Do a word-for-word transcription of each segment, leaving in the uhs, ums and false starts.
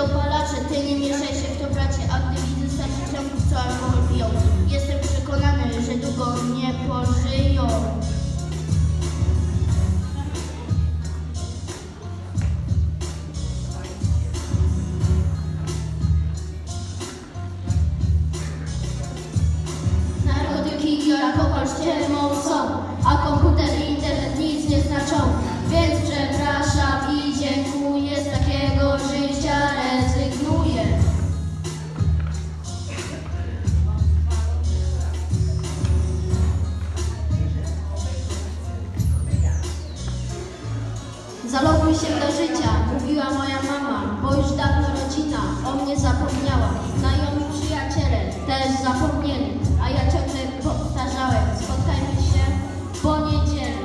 dopalacze, ty nie mieszaj się w to, bracie, a gdy widzę starszych ziomków, co alkohol piją, jestem przekonany, że długo nie pożyją. Narkotyki i alkohol ściemą są, a komputer i internet nic nie znaczą. Więc przepraszam i dziękuję, z takiego życia rezygnuję. Zaloguj się do życia, mówiła moja mama, bo już dawno rodzina o mnie zapomniała. Znajomi przyjaciele też zapomnieli, a ja ciągle powtarzałem, spotkajmy się w poniedzieli.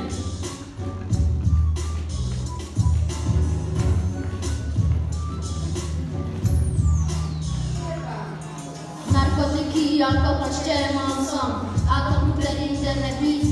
Narkotyki i alkohol ściemą są, a komputer i internet nic